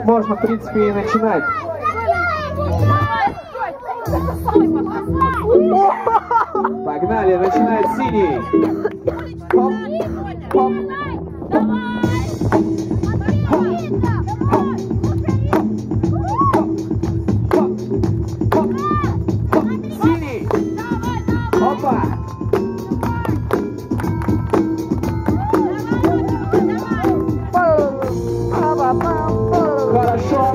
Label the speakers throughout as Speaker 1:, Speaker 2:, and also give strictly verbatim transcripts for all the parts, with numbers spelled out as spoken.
Speaker 1: можно, в принципе, и начинать. Погнали, начинает Синий. Хоп, хоп, хоп. Синий. Опа. Хорошо.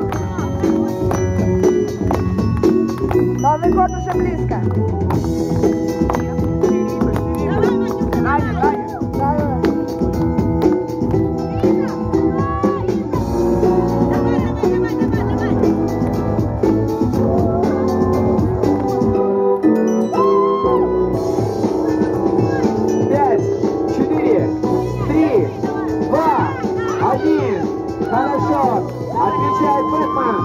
Speaker 2: Новый год уже близко.
Speaker 1: Пять, четыре, три, два, один. Хорошо. Отвечает Бетмен.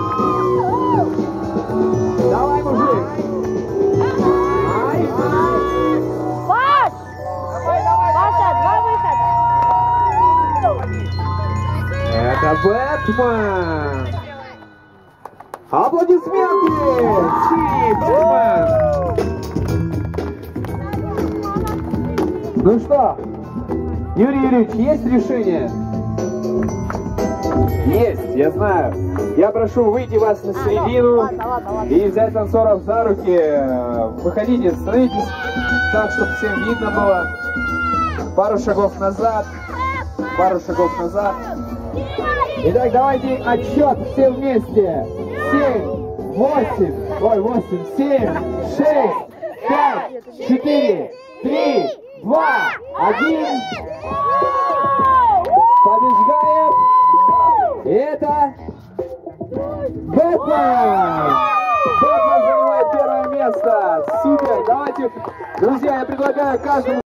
Speaker 1: Давай, мужик. Ай, ай.
Speaker 2: Паш! Паша, два выхода.
Speaker 1: Это Бетмен. Аплодисменты. Синий Бетмен. Ну что, Юрий Юрьевич, есть решение? Есть, я знаю. Я прошу выйти вас на середину и взять танцоров за руки. Выходите, становитесь так, чтобы всем видно было. Пару шагов назад. Пару шагов назад. Итак, давайте отсчет все вместе. Семь, восемь, ой, восемь, семь, шесть, пять, четыре, три, два, один. Побеждает. И это Бетмен! Бетмен занимает первое место! Супер! Давайте, друзья, я предлагаю каждому